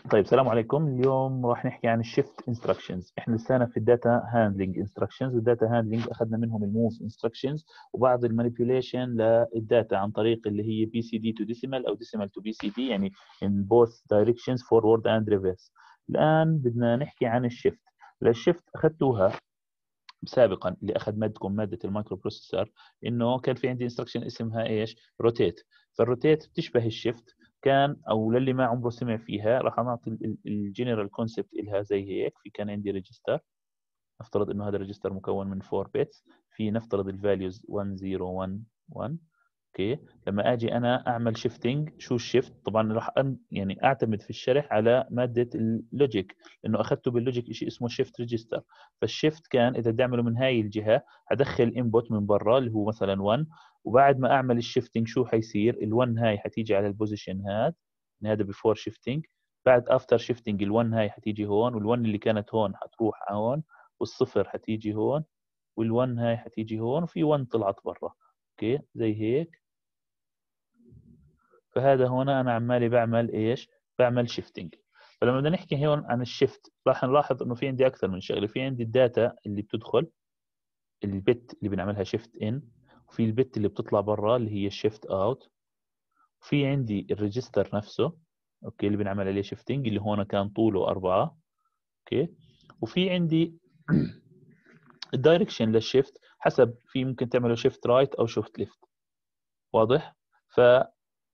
طيب السلام عليكم. اليوم راح نحكي عن الشيفت انستراكشنز. احنا لسانا في الداتا هاندلنج انستراكشنز، والداتا هاندلنج اخذنا منهم الموف انستراكشنز وبعض المانيبيوليشن للداتا عن طريق اللي هي بي سي دي تو ديسيمال او ديسيمال تو بي سي دي، يعني in both directions forward and reverse. الان بدنا نحكي عن الشيفت. للشيفت اخذتوها سابقا اللي اخذ مادكم ماده المايكرو بروسيسور، انه كان في عندي انستركشن اسمها ايش؟ روتيت. فالروتيت بتشبه الشيفت. كان او للي ما عمره سمع فيها راح نعطي الجنرال كونسبت لها زي هيك. في كان عندي ريجستر، نفترض انه هذا الريجستر مكون من 4 بيتس. في نفترض الفاليوز 1 0 1 1. اوكي، لما اجي انا اعمل شيفتنج، شو الشيفت؟ طبعا راح يعني اعتمد في الشرح على ماده اللوجيك، لانه اخذته باللوجيك شيء اسمه شيفت ريجستر. فالشيفت كان اذا بدي اعمله من هاي الجهه ادخل انبوت من برا اللي هو مثلا 1، وبعد ما اعمل الشيفتنج شو حيصير؟ ال1 هاي حتيجي على البوزيشن هذا بيفور شيفتنج. بعد افتر شيفتنج ال1 هاي حتيجي هون، وال1 اللي كانت هون حتروح هون، والصفر حتيجي هون، وال1 هاي حتيجي هون، وفي 1 طلعت برا. اوكي زي هيك. فهذا هنا انا عمالي بعمل ايش؟ بعمل شيفتنج. فلما بدنا نحكي هون عن الشيفت راح نلاحظ انه في عندي اكثر من شغله. في عندي الداتا اللي بتدخل، البت اللي بنعملها شيفت ان، وفي البت اللي بتطلع برا اللي هي شيفت اوت، وفي عندي الريجستر نفسه اوكي اللي بنعمل عليه شيفتنج اللي هون كان طوله 4. اوكي، وفي عندي الدايركشن للشيفت حسب، في ممكن تعمله شيفت رايت او شيفت ليفت. واضح؟ فهذا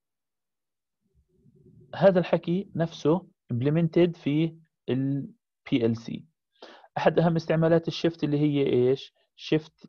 الحكي نفسه implemented في ال PLC. احد اهم استعمالات الشيفت اللي هي ايش؟ شيفت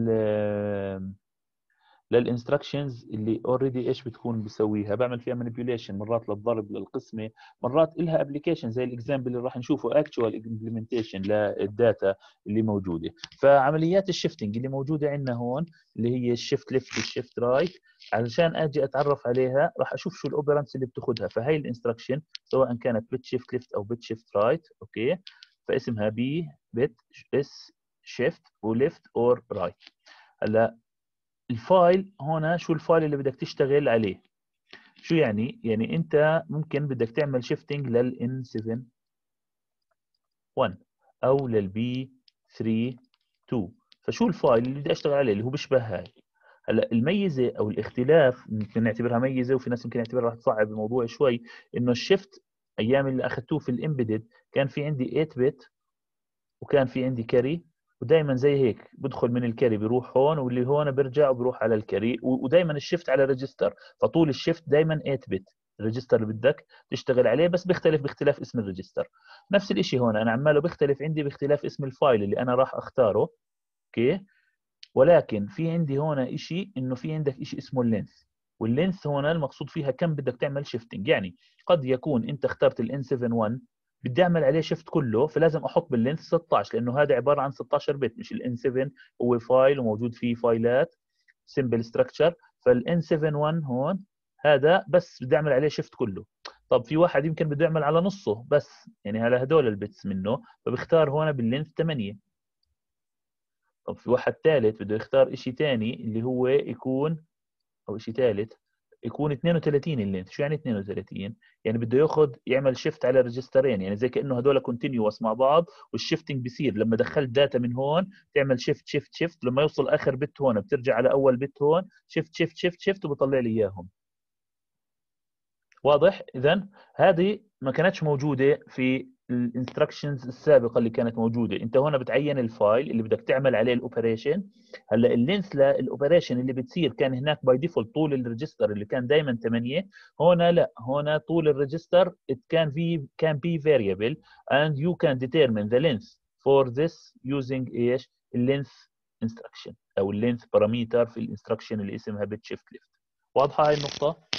للانستركشنز اللي اوريدي ايش بتكون بسويها؟ بعمل فيها مانيبيوليشن، مرات للضرب للقسمه، مرات لها ابلكيشن زي الاكزامبل اللي راح نشوفه اكشوال امبلمنتيشن للداتا اللي موجوده. فعمليات الشيفتنج اللي موجوده عندنا هون اللي هي الشيفت ليفت والشيفت رايت، علشان اجي اتعرف عليها راح اشوف شو الاوبرانتس اللي بتاخذها. فهي الانستركشن سواء كانت بت شيفت ليفت او بت شيفت رايت، اوكي، فاسمها بي بت اس شيفت وليفت اور رايت. هلا الفايل هنا، شو الفايل اللي بدك تشتغل عليه؟ شو يعني؟ يعني انت ممكن بدك تعمل شيفتنج للان 7 1 او للبي 3 2. فشو الفايل اللي بدي اشتغل عليه اللي هو بيشبه هاي؟ هلا الميزه او الاختلاف ممكن نعتبرها ميزه، وفي ناس ممكن يعتبرها رح تصعب الموضوع شوي، انه الشيفت ايام اللي اخذتوه في الامبيدد كان في عندي 8 بت وكان في عندي كاري، ودائما زي هيك بدخل من الكاري بيروح هون، واللي هون بيرجع وبيروح على الكاري، ودائما الشيفت على ريجستر. فطول الشيفت دائما 8 بت الريجستر اللي بدك تشتغل عليه، بس بيختلف باختلاف اسم الريجستر. نفس الشيء هون انا عماله بيختلف عندي باختلاف اسم الفايل اللي انا راح اختاره. اوكي، ولكن في عندي هون شيء، انه في عندك شيء اسمه اللينث. واللينث هنا المقصود فيها كم بدك تعمل شيفتنج. يعني قد يكون انت اخترت الان 7 1 بدي اعمل عليه شيفت كله، فلازم احط باللينث 16 لانه هذا عباره عن 16 بت، مش الان 7 هو فايل وموجود فيه فايلات سمبل ستراكشر. فالان 7 1 هون هذا بس بدي اعمل عليه شيفت كله. طب في واحد يمكن بده يعمل على نصه بس، يعني على هدول البتس منه، فبختار هون باللينث 8. طب في واحد ثالث بده يختار شيء ثاني اللي هو يكون، او شيء ثالث يكون 32 اللينث. شو يعني 32؟ يعني بده ياخذ يعمل شيفت على ريجسترين، يعني زي كانه هذول كونتينيوس مع بعض، والشيفتنج بيصير لما دخلت داتا من هون تعمل شيفت شيفت شيفت، لما يوصل اخر بت هون بترجع على اول بت هون شيفت شيفت شيفت شيفت وبطلع لي اياهم. واضح؟ اذا هذه ما كانتش موجوده في الانستركشنز السابقه اللي كانت موجوده. انت هنا بتعين الفايل اللي بدك تعمل عليه الاوبريشن. هلا اللينث للاوبريشن اللي بتصير كان هناك باي ديفولت طول الريجستر اللي كان دائما 8. هنا لا، هنا طول الريجستر it can be variable and you can determine the length for this using ايش؟ اللينث instruction او اللينث باراميتر في الانستركشن اللي اسمها بت شيفت ليفت. واضحه هاي النقطه؟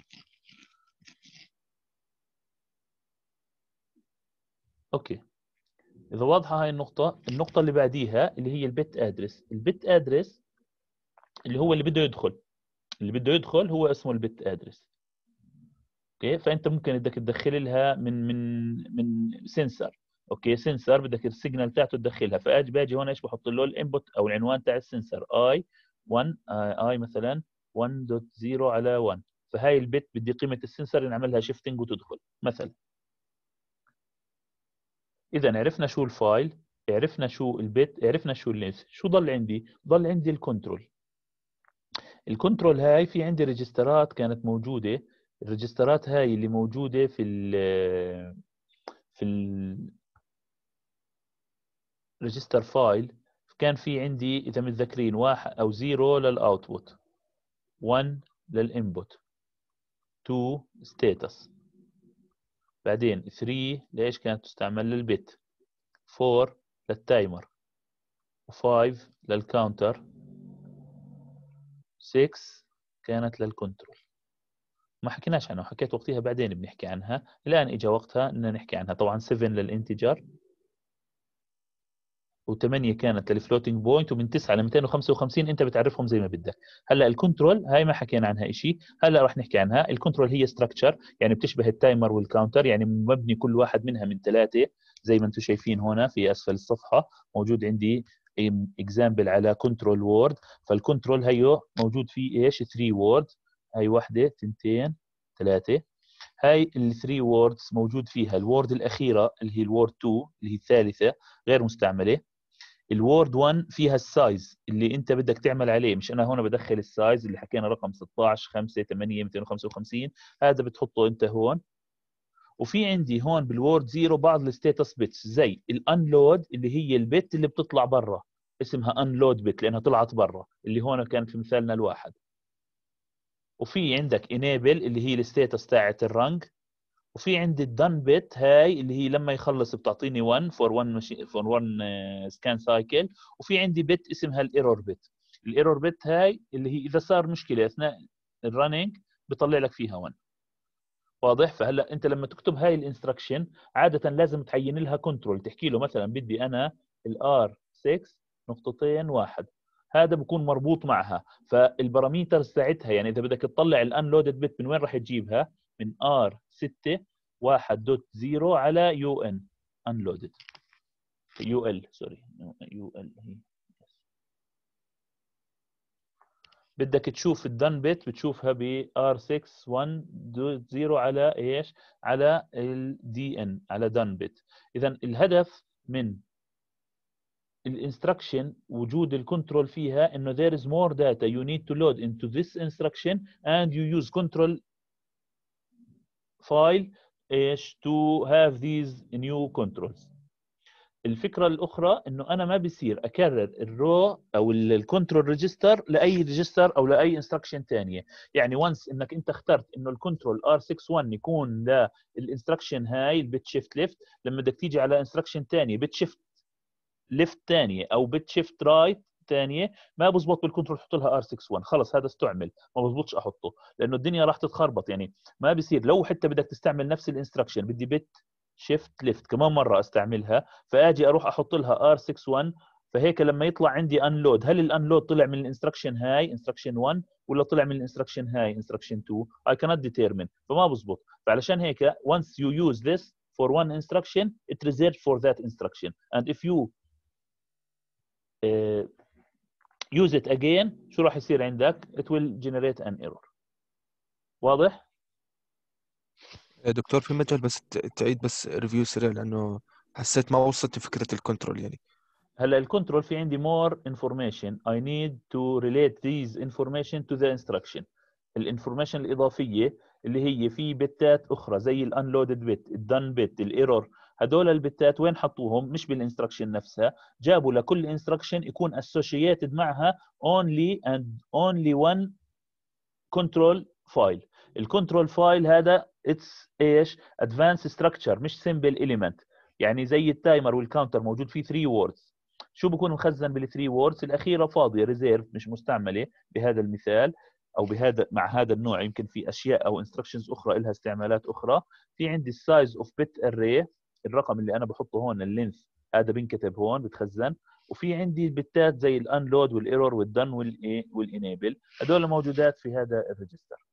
اوكي، إذا واضحة هاي النقطة، النقطة اللي بعديها اللي هي البت ادرس. البت ادرس اللي هو اللي بده يدخل، اللي بده يدخل هو اسمه البت ادرس. اوكي، فانت ممكن بدك تدخل لها من سنسر. اوكي، سنسر بدك السيجنال بتاعته تدخلها، فاجي باجي هون ايش بحط له؟ الانبوت او العنوان تاع السنسر اي 1 اي مثلا 1.0 على 1. فهاي البت بدي قيمة السنسر نعملها شيفتنج وتدخل مثلا. اذا عرفنا شو الفايل، عرفنا شو البت، عرفنا شو اللينس، شو ضل عندي؟ ضل عندي الكنترول. الكنترول هاي في عندي ريجسترات كانت موجوده، الريجسترات هاي اللي موجوده في الريجستر فايل. كان في عندي اذا متذكرين 1 او 0 للاوتبوت، 1 للانبوت، 2 ستاتس، بعدين 3 ليش كانت تستعمل للبت، 4 للتايمر، و5 للكاونتر، 6 كانت للكنترول. ما حكيناش عنها، حكيت وقتها بعدين بنحكي عنها، الآن إجا وقتها إن نحكي عنها. طبعا 7 للإنتجر، و8 كانت للفلوتينج بوينت، ومن 9 ل 255 انت بتعرفهم زي ما بدك. هلا الكنترول هاي ما حكينا عنها شيء، هلا راح نحكي عنها. الكنترول هي ستراكشر، يعني بتشبه التايمر والكاونتر، يعني مبني كل واحد منها من 3 زي ما انتم شايفين هنا في اسفل الصفحه. موجود عندي اكزامبل على كنترول وورد، فالكنترول هيو موجود فيه ايش؟ 3 وورد، هاي واحده، تنتين، ثلاثه. هاي الثري ووردز موجود فيها الوورد الاخيره اللي هي الوورد 2 اللي هي الثالثه غير مستعمله. الوورد 1 فيها السايز اللي انت بدك تعمل عليه، مش انا هون بدخل السايز اللي حكينا رقم 16 5 8 255، هذا بتحطه انت هون. وفي عندي هون بالوورد 0 بعض الستاتس بيتس زي الانلود اللي هي البت اللي بتطلع برا، اسمها انلود بت لانها طلعت برا، اللي هون كانت في مثالنا الواحد. وفي عندك انيبل اللي هي الستاتس تاعت الرنج. وفي عندي الدن بيت هاي اللي هي لما يخلص بتعطيني 1 فور 1 فور 1 سكان سايكل. وفي عندي بيت اسمها الايرور بيت. الايرور بيت هاي اللي هي اذا صار مشكله اثناء الرننج بيطلع لك فيها 1. واضح؟ فهلا انت لما تكتب هاي الانستركشن عاده لازم تعين لها كنترول، تحكي له مثلا بدي انا الار 6 نقطتين واحد، هذا بكون مربوط معها. فالباراميتر ساعتها يعني اذا بدك تطلع الانلودد بت من وين راح تجيبها؟ من ار 6 1.0 على يو ان انلودد، يو ال سوري، يو ال هي. بدك تشوف الدن بت بتشوفها ب R610 على ايش؟ على الدي ان، على دن بت. اذا الهدف من الانستركشن وجود الكنترول فيها انه there is more data you need to load into this instruction and you use control file ايش to have these new controls. الفكره الاخرى انه انا ما بصير اكرر الرو او الكنترول ريجستر لاي ريجستر او لاي انستركشن ثانيه. يعني وانس انك انت اخترت انه الكنترول R61 يكون للانستركشن هاي البت شيفت ليفت، لما بدك تيجي على انستركشن ثانيه بت شيفت ليفت ثانيه او بت شيفت رايت ثانيه، ما بزبط بالكنترول تحط لها R61، خلص هذا استعمل، ما بزبطش احطه لانه الدنيا راح تتخربط. يعني ما بصير لو حتى بدك تستعمل نفس الانستركشن بدي بت شيفت ليفت كمان مره استعملها، فاجي اروح احط لها R61، فهيك لما يطلع عندي انلود، هل الانلود طلع من الانستركشن هاي انستركشن 1 ولا طلع من الانستركشن هاي انستركشن 2؟ I cannot determine، فما بزبط. فعلشان هيك once you use this for one instruction it reserved for that instruction and if you use it again شو راح يصير عندك؟ it will generate an error. واضح؟ دكتور في مجال بس تعيد بس ريفيو سريع لأنه حسيت ما وصلت فكرة الكنترول يعني. هلا الكنترول في عندي more information I need to relate these information to the instruction. الانفورميشن الإضافية اللي هي في بتات أخرى زي الانلودد بت، الدن بت، الايرور، هدول البتات وين حطوهم؟ مش بالانستركشن نفسها، جابوا لكل انستركشن يكون associated معها only and only one control file. الكنترول فايل هذا اتس ايش؟ ادفانس ستراكشر مش سمبل اليمنت. يعني زي التايمر والكاونتر موجود فيه 3 ووردز، شو بكون مخزن بال3 ووردز؟ الاخيره فاضيه ريزيرف مش مستعمله بهذا المثال او بهذا مع هذا النوع. يمكن في اشياء او انستركشنز اخرى لها استعمالات اخرى. في عندي السايز اوف بت اري، الرقم اللي انا بحطه هون اللينث هذا بنكتب هون بتخزن. وفي عندي البتات زي الانلود والايرور والدن والانيبل، هذول موجودات في هذا الريجستر.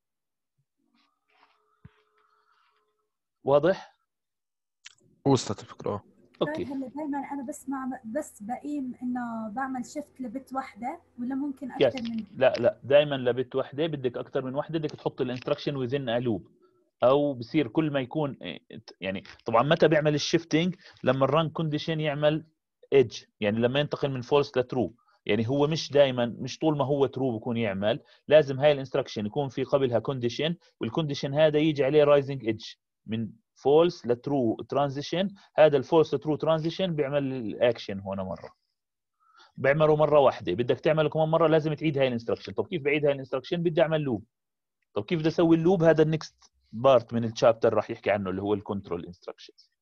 واضح؟ وصلت الفكرة. اوكي. هلا دائما انا بس بقيم انه بعمل شيفت لبت واحده ولا ممكن يس. اكثر من؟ لا دائما لبت واحده، بدك اكثر من واحده بدك تحط الانستركشن وذن لوب. او بصير كل ما يكون يعني طبعا متى بيعمل الشيفتنج؟ لما الران كونديشن يعمل ايدج، يعني لما ينتقل من فولس لترو. يعني هو مش دائما، مش طول ما هو ترو بكون يعمل، لازم هاي الانستركشن يكون في قبلها كونديشن، والكونديشن هذا يجي عليه رايزنج ايدج من فولس لترو ترانزيشن. هذا الفولس لترو ترانزيشن بيعمل الاكشن هون مره، بيعمله مره واحده، بدك تعمله كمان مره لازم تعيد هاي الانستركشن. طب كيف بعيد هاي الانستركشن؟ بدي اعمل لوب. طب كيف بدي اسوي اللوب؟ هذا النكست بارت من الشابتر راح يحكي عنه، اللي هو الكنترول انستركشنز.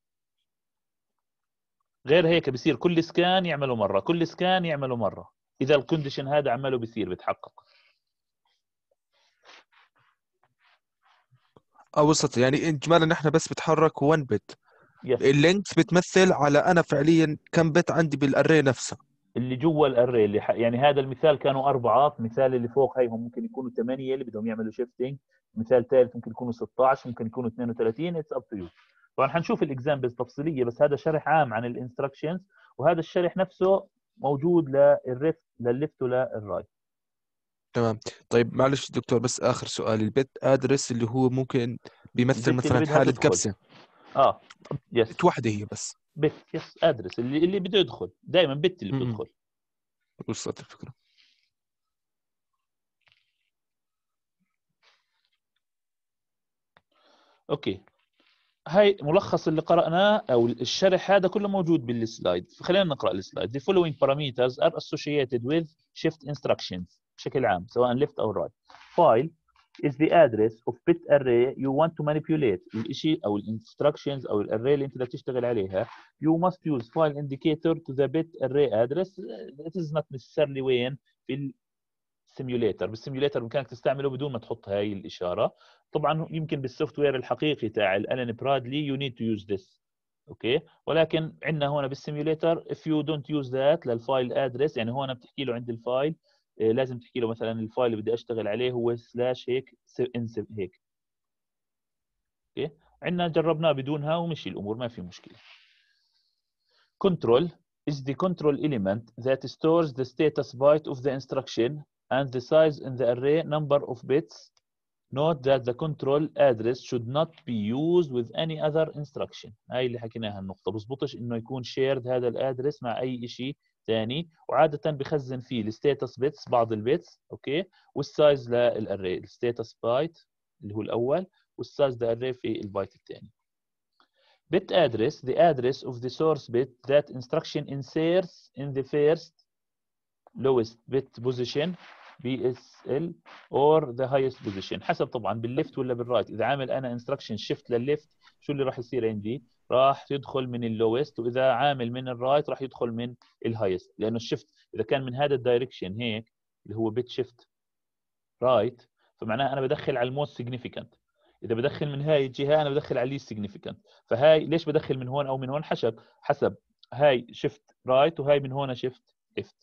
غير هيك بصير كل سكان يعمله مره، كل سكان يعمله مره، اذا الكونديشن هذا عمله بصير بتحقق. وصلت. يعني اجمالا نحن بس بتحرك 1 بت، يس، اللينكس بتمثل على انا فعليا كم بت عندي بالاري نفسها. اللي جوا الاري اللي يعني هذا المثال كانوا 4، مثال اللي فوق هاي هم ممكن يكونوا 8 اللي بدهم يعملوا شيفتنج، مثال ثالث ممكن يكونوا 16، ممكن يكونوا 32. اتس اب تو يو. طبعا حنشوف الاكزامبلز تفصيليه، بس هذا شرح عام عن الانستركشنز، وهذا الشرح نفسه موجود للليفت وللرايت. تمام. طيب معلش دكتور، بس اخر سؤال، البت ادرس اللي هو ممكن بيمثل البت اللي مثلا بدها حالة تدخل، كبسة، يس، بت واحدة هي بس. بت، يس، ادرس اللي بده يدخل، دائما بت اللي م-م. بتدخل. وصلت الفكرة. اوكي، هاي ملخص اللي قرأناه أو الشرح هذا كله موجود بالسلايد، فخلينا نقرأ السلايد. The following parameters are associated with shift instructions بشكل عام سواء left أو right. File is the address of bit array you want to manipulate. الإشي أو instructions أو الاري اللي أنت بدك تشتغل عليها. You must use file indicator to the bit array address. It is not necessarily وين في السيميوليتر. بالسيميوليتر بامكانك تستعمله بدون ما تحط هاي الاشاره. طبعا يمكن بالسوفت وير الحقيقي تاع الالن برادلي يو نيد تو يوز ذس، اوكي، ولكن عندنا هون بالسيميوليتر if you don't use that للفايل ادرس، يعني هون بتحكي له عند الفايل لازم تحكي له مثلا الفايل اللي بدي اشتغل عليه هو سلاش هيك انسب هيك، اوكي. عندنا جربناه بدونها ومشي الامور ما في مشكله. Control is the control element that stores the status byte of the instruction and the size in the array number of bits. Note that the control address should not be used with any other instruction. هاي اللي حكيناها النقطة، بزبطش انه يكون shared هذا الادرس مع اي شيء ثاني، وعادة بخزن فيه الستاتس بيتس بعض البيتس، اوكي، والسايز للاري، الستاتس بايت اللي هو الاول، والسايز للاري في البايت الثاني. Bit address, the address of the source bit that instruction inserts in the first lowest bit position BSL or the highest position، حسب طبعا بالليفت ولا بالرايت. اذا عامل انا instruction shift للليفت شو اللي راح يصير عندي؟ راح يدخل من اللوست، واذا عامل من الرايت راح يدخل من الهايست، لانه الشيفت اذا كان من هذا الدايركشن هيك اللي هو بيت شيفت رايت، فمعناها انا بدخل على الموست سيجنيفيكانت. اذا بدخل من هاي الجهه انا بدخل على الليست سيجنيفيكانت. فهاي ليش بدخل من هون او من هون؟ حسب هاي شيفت رايت وهاي من هون شيفت ليفت.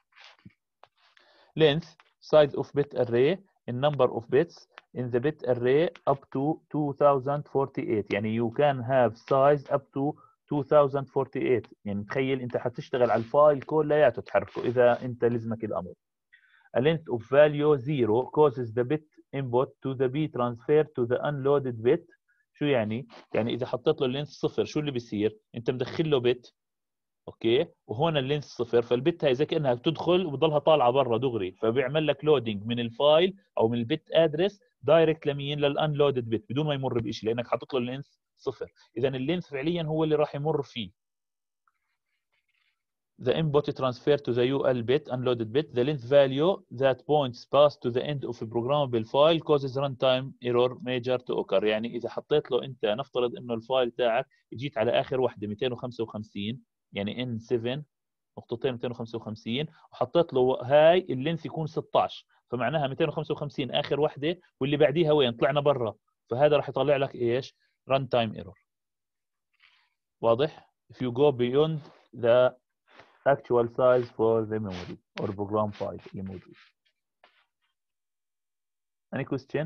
Length, size of bit array in number of bits in the bit array up to 2048. يعني you can have size up to 2048. يعني تخيل انت حتشتغل على الفايل كلياته تحركه اذا انت لزمك الامر. A length of value 0 causes the bit input to the be transferred to the unloaded bit. شو يعني؟ يعني اذا حطيت له اللينث صفر شو اللي بيصير؟ انت مدخل له بت، اوكي، وهون اللينس صفر، فالبت هاي زي كانها بتدخل وبضلها طالعه برا دغري، فبيعمل لك لودينج من الفايل او من البت ادرس دايركت لمين؟ للانلودد بت بدون ما يمر بشيء، لانك حاطط له اللينس صفر. اذا اللينس فعليا هو اللي راح يمر فيه. The input transfer to the UL bit unloaded bit. The length value that points past to the end of a programmable file causes runtime error major to occur. يعني اذا حطيت له انت، نفترض انه الفايل تاعك جيت على اخر وحده 255 يعني N7 نقطتين 255 وحطيت له هاي اللينث يكون 16، فمعناها 255 اخر وحده واللي بعديها وين؟ طلعنا برا، فهذا راح يطلع لك ايش؟ ران تايم ايرور. واضح؟ if you go beyond the actual size for the memory or program file اللي موجود. any question؟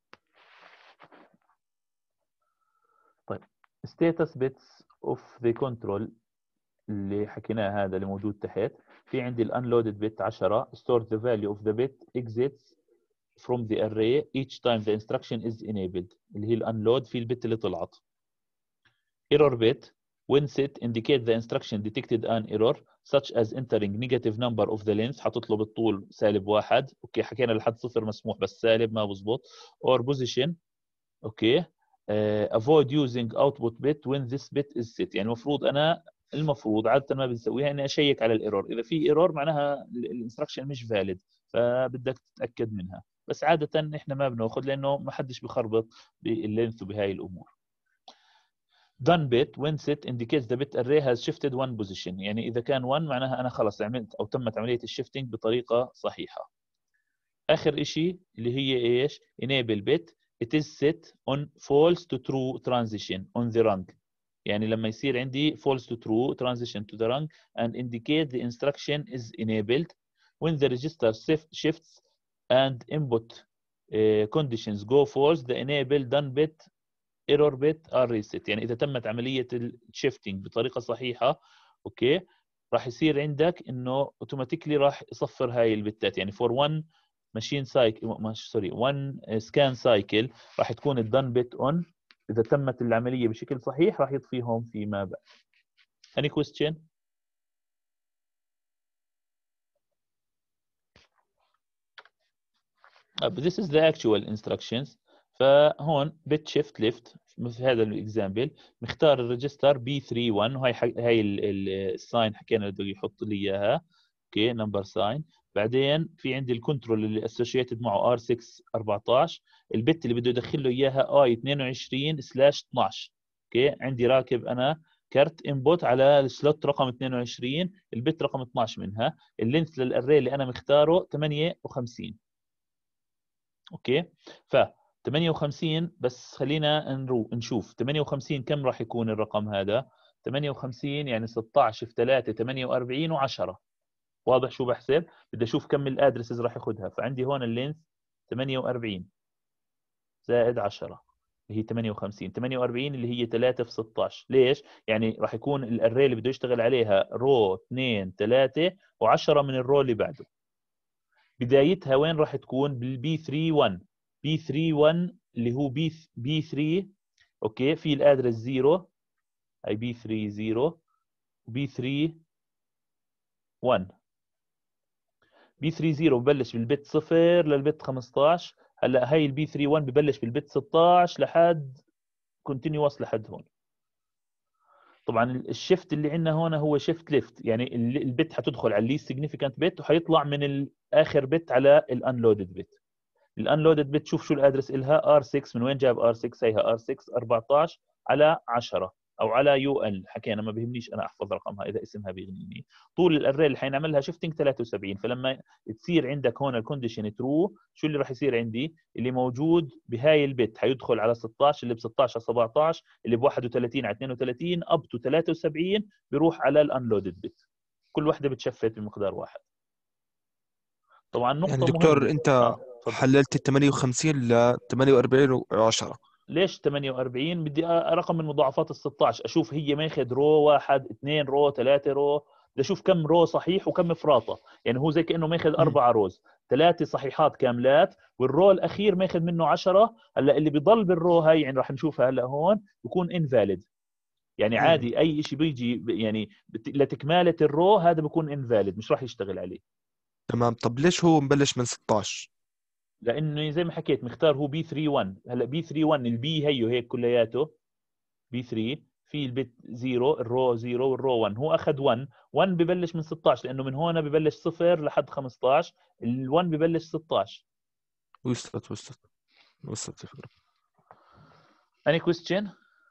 طيب status bits of the control اللي حكيناه هذا اللي موجود تحت، في عندي الانلودد بت 10 store the value of the bit exits from the array each time the instruction is enabled اللي هي الانلود في البت اللي طلعت. error bit when set indicate the instruction detected an error such as entering negative number of the length حتطلب الطول -1. اوكي حكينا لحد 0 مسموح بس سالب ما بزبط. or position اوكي avoid using output bit when this bit is set. يعني المفروض عاده ما بنسويها اني اشيك على الايرور، اذا في ايرور معناها الانستركشن مش فاليد فبدك تتاكد منها، بس عاده احنا ما بناخذ لانه ما حدش بخربط باللينث وبهاي الامور. done bit when set indicates the bit array has shifted one position. يعني اذا كان 1 معناها انا خلص عملت او تمت عمليه الشيفتنج بطريقه صحيحه. اخر شيء اللي هي ايش؟ enable bit it is set on false to true transition on the rung. يعني لما يصير عندي false to true transition to the rung and indicate the instruction is enabled when the register shifts and input conditions go false the enable done bit error bit are reset. يعني اذا تمت عمليه الشيفتنج بطريقه صحيحه اوكي راح يصير عندك انه اوتوماتيكلي راح يصفر هاي البتات. يعني for one machine cycle سوري one scan cycle راح تكون الدن بت on. اذا تمت العمليه بشكل صحيح راح يطفيهم فيما بعد. any question؟ this is the actual instructions. فهون bit shift left مثل هذا الاكزامبل مختار الريجستر B31 وهي الساين حكينا بده يحط لي اياها اوكي نمبر ساين. بعدين في عندي الكنترول اللي اسوشيتد معه R6 14 البت اللي بده يدخل له اياها I22/12 اوكي عندي راكب انا كارت انبوت على السلوت رقم 22 البت رقم 12 منها. اللينث للاري اللي انا مختاره 58 اوكي. ف 58 بس خلينا نشوف 58 كم راح يكون الرقم هذا؟ 58 يعني 16 في 3 48 و10. واضح شو بحسب؟ بدي اشوف كم الادرسز راح ياخذها. فعندي هون اللينث 48 زائد 10 اللي هي 58. 48 اللي هي 3 في 16. ليش؟ يعني راح يكون الاري اللي بده يشتغل عليها رو 2 3 و10 من الرو اللي بعده. بدايتها وين راح تكون؟ بالبي 31. بي 31 اللي هو بي 3 اوكي في الادرس 0 اي بي 3 0 وبي 3 1. بي 3 0 ببلش بالبت 0 للبت 15. هلا هي البي 3 1 ببلش بالبت 16 لحد كونتينيوس لحد هون. طبعا الشيفت اللي عندنا هون هو شيفت ليفت، يعني البت حتدخل على الليست سيجنيفيكانت بت وحيطلع من الاخر بت على الانلودد بت. الانلودد بت شوف شو الادرس الها R6. من وين جاب R6؟ هيها R6 14 على 10 او على UL حكينا ما بيهمنيش انا احفظ رقمها اذا اسمها بيغنيني. طول الاري اللي حينعملها شيفتنج 73. فلما تصير عندك هون الكونديشن ترو شو اللي راح يصير عندي؟ اللي موجود بهاي البت حيدخل على 16 اللي ب 16 على 17 اللي ب 31 على 32 اب تو 73 بيروح على الانلودد بت. كل وحده بتشفت بمقدار واحد. طبعا نقطه يعني دكتور مهمه انت حللت ال 58 ل 48 و10. ليش 48؟ بدي رقم من مضاعفات ال 16 اشوف هي ماخذ رو 1 2 رو 3 رو. بدي اشوف كم رو صحيح وكم فراطه. يعني هو زي كانه ماخذ 4 روز 3 صحيحات كاملات والرو الاخير ماخذ منه 10. هلا اللي بضل بالرو هاي يعني راح نشوفها هلا هون بكون انفاليد. يعني عادي اي شيء بيجي يعني لتكماله الرو هذا بكون انفاليد مش راح يشتغل عليه. تمام. طب ليش هو مبلش من 16؟ لانه زي ما حكيت مختار هو بي 31. هلا بي 31 البي هيو هيك كلياته بي 3 في البت 0 الرو 0 والرو 1. هو اخذ 1 1 ببلش من 16 لانه من هون ببلش 0 لحد 15 ال1 ببلش 16. وصلت الفكرة. any question؟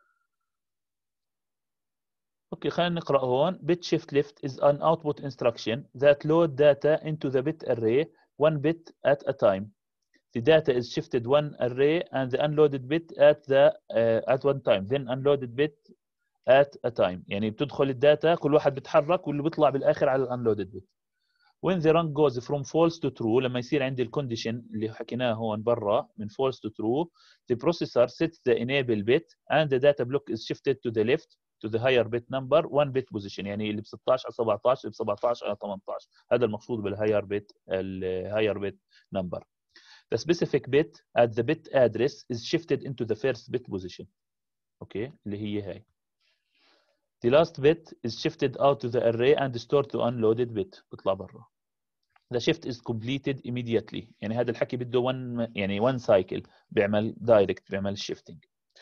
اوكي خلينا نقرا هون. bit shift left is an output instruction that load data into the bit array one bit at a time. The data is shifted one array and the unloaded bit at one time then unloaded bit at a time. يعني بتدخل الداتا كل واحد بيتحرك واللي بيطلع بالاخر على الانلودد بت. when the run goes from false to true لما يصير عندي الكونديشن اللي حكيناه هون برا من false to true the processor sets the enable bit and the data block is shifted to the left to the higher bit number one bit position. يعني اللي ب 16 على 17 اللي ب 17 على 18 هذا المقصود بالهاير بت number. The specific bit at the bit address is shifted into the first bit position. اوكي اللي هي هاي. The last bit is shifted out to the array and stored to unloaded bit. بيطلع برا. The shift is completed immediately. يعني هذا الحكي بده one cycle بيعمل direct بيعمل shifting.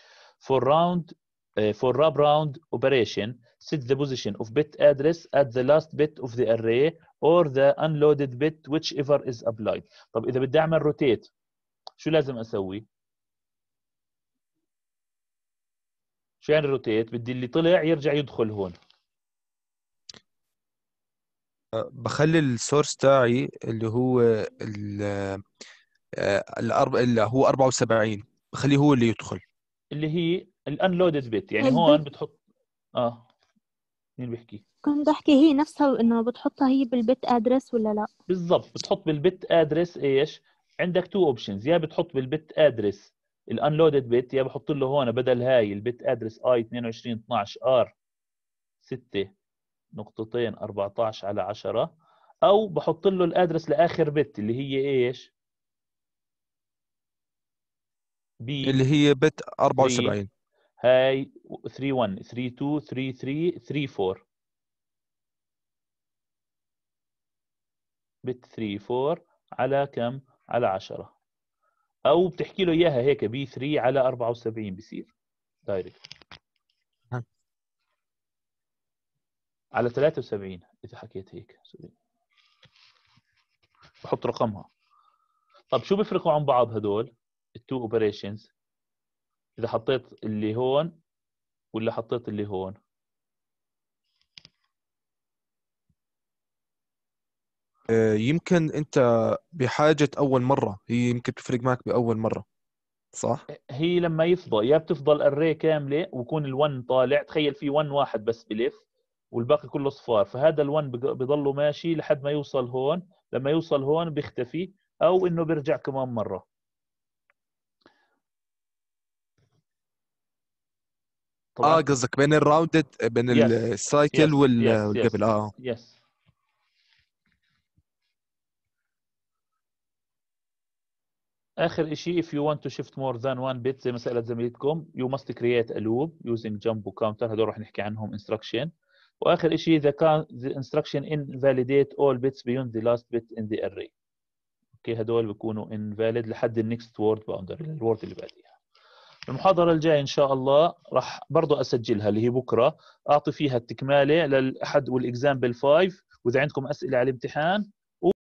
For wrap round operation, set the position of bit address at the last bit of the array or the unloaded bit whichever is applied. طب إذا بدي أعمل rotate شو لازم أسوي؟ شو يعني rotate؟ بدي اللي طلع يرجع يدخل هون. بخلي السورس تاعي اللي هو اللي هو 74 بخليه هو اللي يدخل. اللي هي الانلودد بيت يعني هون بتحط مين بيحكي؟ كنت احكي هي نفسها انه بتحطها هي بالبيت ادرس ولا لا؟ بالضبط بتحط بالبيت ادرس ايش؟ عندك تو اوبشنز، يا بتحط بالبيت ادرس الانلودد بيت، يا بحط له هون بدل هاي البيت ادرس اي 22 12 ار 6 نقطتين 14 على 10، او بحط له الادرس لاخر بت اللي هي ايش؟ بي اللي هي بت 74 هاي 31 32 33 34 بت 34 على كم؟ على 10، او بتحكي له اياها هيك بي 3 على 74 بصير دايركت على 73 اذا حكيت هيك بحط رقمها. طب شو بيفرقوا عن بعض هدول التو اوبريشنز اذا حطيت اللي هون ولا حطيت اللي هون؟ يمكن انت بحاجة اول مرة، هي يمكن تفرق معك باول مرة صح؟ هي لما يفضل يا بتفضل الري كامله ويكون ال1 طالع، تخيل في 1 واحد بس بلف والباقي كله صفار، فهذا ال1 بضله ماشي لحد ما يوصل هون، لما يوصل هون بيختفي او انه بيرجع كمان مره. طبعا قصدك بين الراوندد بين السايكل والقبل يس. آخر شيء if you want to shift more than one bit زي ما سألت زميلتكم you must create a loop using jump counter، هدول رح نحكي عنهم instruction. وآخر شيء the instruction invalidate all bits beyond the last bit in the array. اوكي هدول بيكونوا invalid لحد ال next word boundary الورد اللي بعديها. المحاضرة الجاية إن شاء الله راح برضو أسجلها اللي هي بكرة، أعطي فيها التكمالة للأحد والإكزامبل 5، وإذا عندكم أسئلة على الامتحان